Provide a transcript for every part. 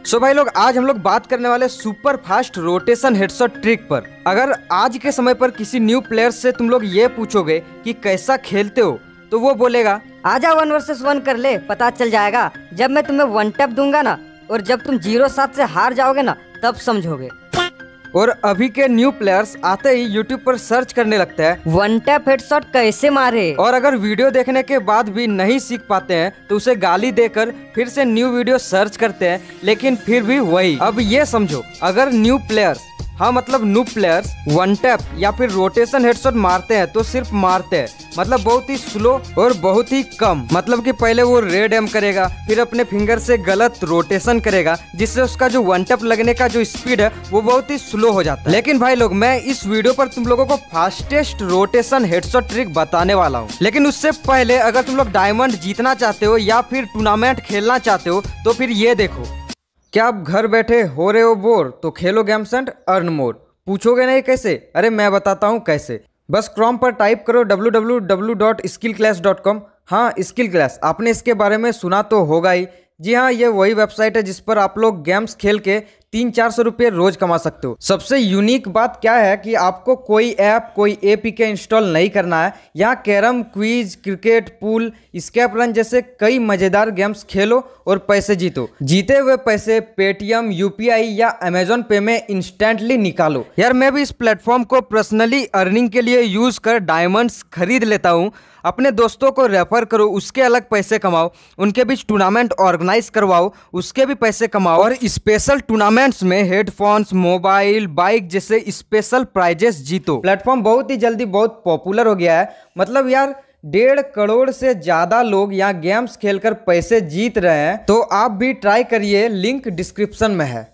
सो भाई लोग, आज हम लोग बात करने वाले super fast rotation headshot trick पर। अगर आज के समय पर किसी न्यू प्लेयर से तुम लोग ये पूछोगे कि कैसा खेलते हो, तो वो बोलेगा आजा 1 वर्सेस 1 कर ले, पता चल जाएगा। जब मैं तुम्हें 1 टैप दूंगा ना, और जब तुम 0-7 से हार जाओगे ना, तब समझोगे। और अभी के न्यू प्लेयर्स आते ही यूट्यूब पर सर्च करने लगते हैं 1 टैप हेडशॉट कैसे मारे। और अगर वीडियो देखने के बाद भी नहीं सीख पाते हैं तो उसे गाली देकर फिर से न्यू वीडियो सर्च करते हैं, लेकिन फिर भी वही। अब ये समझो, अगर न्यू प्लेयर्स, हाँ मतलब न्यू प्लेयर्स 1 टैप या फिर रोटेशन हेडशॉट मारते हैं तो सिर्फ मारते हैं, मतलब बहुत ही स्लो और बहुत ही कम। मतलब कि पहले वो रेड एम करेगा, फिर अपने फिंगर से गलत रोटेशन करेगा, जिससे उसका जो 1 टैप लगने का जो स्पीड है वो बहुत ही स्लो हो जाता है। लेकिन भाई लोग, मैं इस वीडियो पर तुम लोगों को फास्टेस्ट रोटेशन हेडशॉट ट्रिक बताने वाला हूँ। लेकिन उससे पहले, अगर तुम लोग डायमंड जीतना चाहते हो या फिर टूर्नामेंट खेलना चाहते हो तो फिर ये देखो। क्या आप घर बैठे हो रहे हो बोर, तो खेलो गेम्स एंड अर्न मोर। पूछोगे नहीं कैसे? अरे मैं बताता हूँ कैसे। बस क्रोम पर टाइप करो www.skillclash.com। हाँ, स्किल क्लैश, आपने इसके बारे में सुना तो होगा ही। जी हाँ, ये वही वेबसाइट है जिस पर आप लोग गेम्स खेल के 300-400 रुपये रोज कमा सकते हो। सबसे यूनिक बात क्या है कि आपको कोई ऐप, कोई APK इंस्टॉल नहीं करना है। यहाँ कैरम, क्विज, क्रिकेट, पूल, स्कैप रन जैसे कई मजेदार गेम्स खेलो और पैसे जीतो। जीते हुए पैसे पेटीएम, UPI या अमेजोन पे में इंस्टेंटली निकालो। यार, मैं भी इस प्लेटफॉर्म को पर्सनली अर्निंग के लिए यूज कर डायमंड्स खरीद लेता हूँ। अपने दोस्तों को रेफर करो, उसके अलग पैसे कमाओ। उनके बीच टूर्नामेंट ऑर्गेनाइज करवाओ, उसके भी पैसे कमाओ। और स्पेशल टूर्नामेंट्स में हेडफोन्स, मोबाइल, बाइक जैसे स्पेशल प्राइजेस जीतो। प्लेटफॉर्म बहुत ही जल्दी बहुत पॉपुलर हो गया है। मतलब यार, 1.5 करोड़ से ज्यादा लोग यहाँ गेम्स खेलकर पैसे जीत रहे हैं। तो आप भी ट्राई करिए, लिंक डिस्क्रिप्शन में है।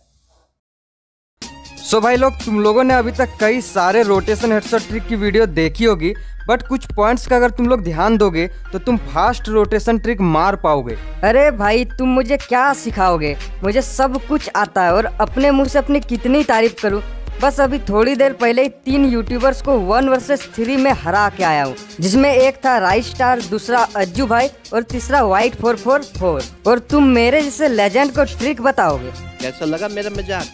सो भाई लोग, तुम लोगों ने अभी तक कई सारे रोटेशन हेडशॉट ट्रिक की वीडियो देखी होगी, बट कुछ पॉइंट्स का अगर तुम लोग ध्यान दोगे तो तुम फास्ट रोटेशन ट्रिक मार पाओगे। अरे भाई, तुम मुझे क्या सिखाओगे? मुझे सब कुछ आता है और अपने मुंह से अपनी कितनी तारीफ करूं। बस अभी थोड़ी देर पहले ही 3 यूट्यूबर्स को 1 वर्सेस 3 में हरा के आया हूँ, जिसमें एक था राइट स्टार, दूसरा अज्जू भाई और तीसरा वाइट 444। और तुम मेरे जैसे लेजेंड को ट्रिक बताओगे? कैसा लगा मेरा मजाक?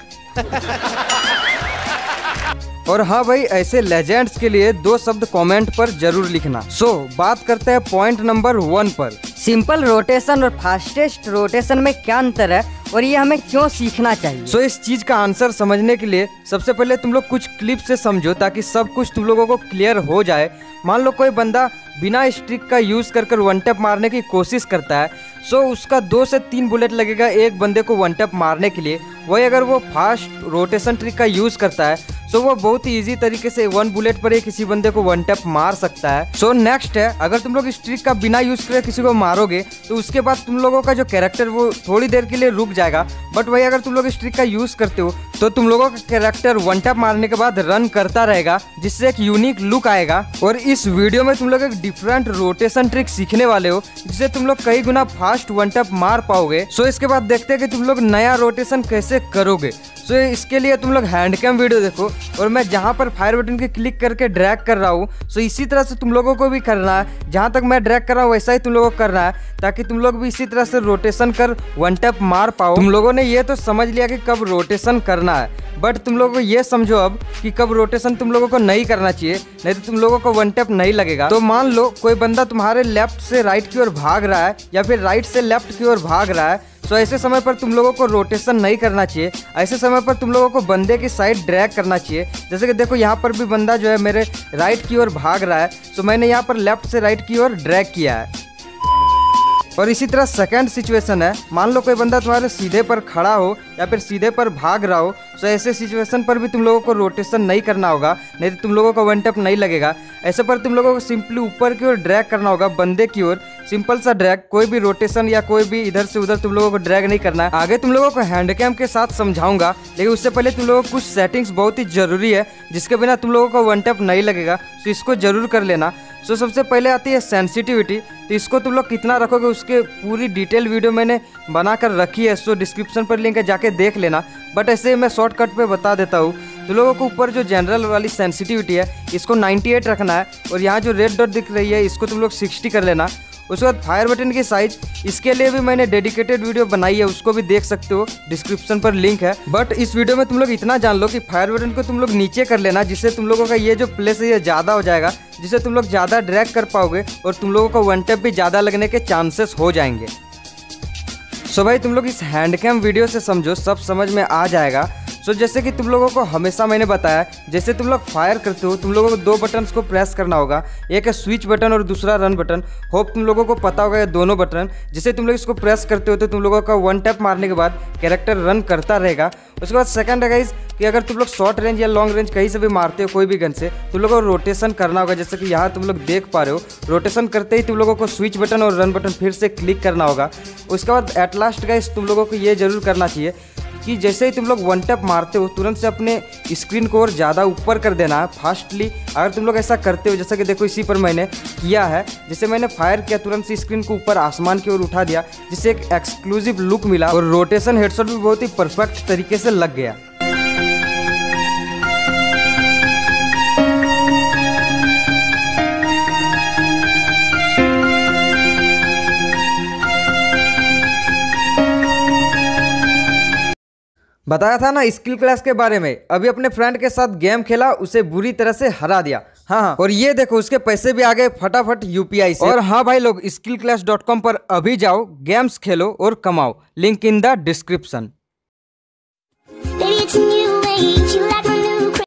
और हाँ भाई, ऐसे लेजेंड्स के लिए 2 शब्द कमेंट पर जरूर लिखना। सो बात करते हैं पॉइंट नंबर 1 पर। सिंपल रोटेशन और फास्टेस्ट रोटेशन में क्या अंतर है और ये हमें क्यों सीखना चाहिए? सो इस चीज का आंसर समझने के लिए सबसे पहले तुम लोग कुछ क्लिप से समझो, ताकि सब कुछ तुम लोगों को क्लियर हो जाए। मान लो कोई बंदा बिना इस ट्रिक का यूज कर 1 टैप मारने की कोशिश करता है, सो उसका 2 से 3 बुलेट लगेगा एक बंदे को 1 टैप मारने के लिए। वही अगर वो फास्ट रोटेशन ट्रिक का यूज करता है सो वो बहुत ही इजी तरीके से 1 बुलेट पर ही किसी बंदे को 1 टैप मार सकता है। सो नेक्स्ट है, अगर तुम लोग इस ट्रिक का बिना यूज करे किसी को मारोगे तो उसके बाद तुम लोगों का जो कैरेक्टर वो थोड़ी देर के लिए रुक जाएगा। बट वही अगर तुम लोग इस ट्रिक का यूज करते हो तो तुम लोगों का कैरेक्टर 1 टैप मारने के बाद रन करता रहेगा, जिससे एक यूनिक लुक आएगा। और इस वीडियो में तुम लोग एक डिफरेंट रोटेशन ट्रिक सीखने वाले हो, जिससे तुम लोग कई गुना फास्ट 1 टैप मार पाओगे। सो इसके बाद देखते हैं कि तुम लोग नया रोटेशन कैसे करोगे। सो इसके लिए तुम लोग हैंड कैम वीडियो देखो, और मैं जहाँ पर फायर बटन के क्लिक करके ड्रैग कर रहा हूँ, सो इसी तरह से तुम लोगों को भी करना है। जहाँ तक मैं ड्रैग कर रहा हूँ वैसा ही तुम लोगों को करना है, ताकि तुम लोग भी इसी तरह से रोटेशन कर 1 टैप मार पाओ। तुम लोगों ने ये तो समझ लिया कि कब रोटेशन करना है, बट तुम लोगों को ये समझो अब कि कब रोटेशन तुम लोगों को नहीं करना चाहिए, नहीं तो तुम लोगों को 1 टैप नहीं लगेगा। तो मान लो कोई बंदा तुम्हारे लेफ्ट से राइट की ओर भाग रहा है या फिर राइट से लेफ्ट की ओर भाग रहा है, तो ऐसे समय पर तुम लोगों को रोटेशन नहीं करना चाहिए। ऐसे समय पर तुम लोगों को बंदे की साइड ड्रैग करना चाहिए। जैसे कि देखो, यहाँ पर भी बंदा जो है मेरे राइट की ओर भाग रहा है, तो मैंने यहाँ पर लेफ्ट से राइट की ओर ड्रैग किया है। और इसी तरह सेकंड सिचुएशन है, मान लो कोई बंदा तुम्हारे सीधे पर खड़ा हो या फिर सीधे पर भाग रहा हो, तो ऐसे सिचुएशन पर भी तुम लोगों को रोटेशन नहीं करना होगा, नहीं तो तुम लोगों को 1 टैप नहीं लगेगा। ऐसे पर तुम लोगों को सिंपली ऊपर की ओर ड्रैग करना होगा, बंदे की ओर, सिंपल सा ड्रैग। कोई भी रोटेशन या कोई भी इधर से उधर तुम लोगों को ड्रैग नहीं करना है। आगे तुम लोगों को हैंड कैम के साथ समझाऊंगा, लेकिन उससे पहले तुम लोगों को कुछ सेटिंग्स बहुत ही जरूरी है, जिसके बिना तुम लोगों को 1 टैप नहीं लगेगा। तो इसको जरूर कर लेना। सो सबसे पहले आती है सेंसिटिविटी। तो इसको तुम लोग कितना रखोगे उसके पूरी डिटेल वीडियो मैंने बना कर रखी है, सो डिस्क्रिप्शन पर लिंक है, जाके देख लेना। बट ऐसे मैं शॉर्टकट पे बता देता हूँ। तो लोगों को ऊपर जो जनरल वाली सेंसिटिविटी है इसको 98 रखना है, और यहाँ जो रेड डॉट दिख रही है इसको तुम लोग 60 कर लेना। उसके बाद फायर बटन की साइज, इसके लिए भी मैंने डेडिकेटेड वीडियो बनाई है, उसको भी देख सकते हो, डिस्क्रिप्शन पर लिंक है। बट इस वीडियो में तुम लोग इतना जान लो कि फायर बटन को तुम लोग नीचे कर लेना, जिससे तुम लोगों का ये जो प्लेस है ये ज़्यादा हो जाएगा, जिससे तुम लोग ज़्यादा ड्रैग कर पाओगे और तुम लोगों को वन टैप भी ज़्यादा लगने के चांसेस हो जाएंगे। सो भाई तुम लोग इस हैंड कैम वीडियो से समझो, सब समझ में आ जाएगा। सो जैसे कि तुम लोगों को हमेशा मैंने बताया, जैसे तुम लोग फायर करते हो तुम लोगों को दो बटन्स को प्रेस करना होगा, एक है स्विच बटन और दूसरा रन बटन। होप तुम लोगों को पता होगा ये दोनों बटन, जैसे तुम लोग इसको प्रेस करते हो तो तुम लोगों का वन टैप मारने के बाद कैरेक्टर रन करता रहेगा। उसके बाद सेकंड है गाइस कि अगर तुम लोग शॉर्ट रेंज या लॉन्ग रेंज कहीं से भी मारते हो कोई भी गन से, तुम लोगों को रोटेशन करना होगा। जैसे कि यहाँ तुम लोग देख पा रहे हो, रोटेशन करते ही तुम लोगों को स्विच बटन और रन बटन फिर से क्लिक करना होगा। उसके बाद एट लास्ट गाइस तुम लोगों को ये जरूर करना चाहिए कि जैसे ही तुम लोग वन टैप मारते हो तुरंत से अपने स्क्रीन को और ज़्यादा ऊपर कर देना है फास्टली। अगर तुम लोग ऐसा करते हो, जैसा कि देखो इसी पर मैंने किया है, जैसे मैंने फायर किया तुरंत से स्क्रीन को ऊपर आसमान की ओर उठा दिया, जिससे एक एक्सक्लूसिव लुक मिला और रोटेशन हेडशॉट भी बहुत ही परफेक्ट तरीके से लग गया। बताया था ना स्किल क्लास के बारे में, अभी अपने फ्रेंड के साथ गेम खेला, उसे बुरी तरह से हरा दिया। हाँ, और ये देखो उसके पैसे भी आ गए फटाफट यूपीआई से। और हाँ भाई लोग skillclass.com पर अभी जाओ, गेम्स खेलो और कमाओ, लिंक इन द डिस्क्रिप्शन।